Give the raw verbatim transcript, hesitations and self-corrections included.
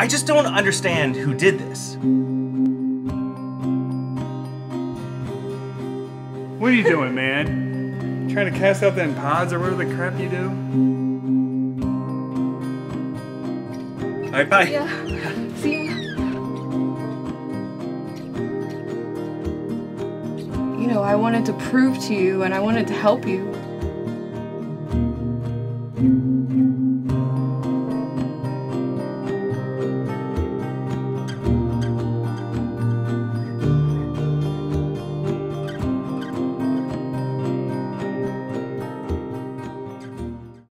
I just don't understand who did this. What are you doing, man? Trying to cast out them pods or whatever the crap you do? Alright, bye. Yeah. See ya. You know, I wanted to prove to you and I wanted to help you.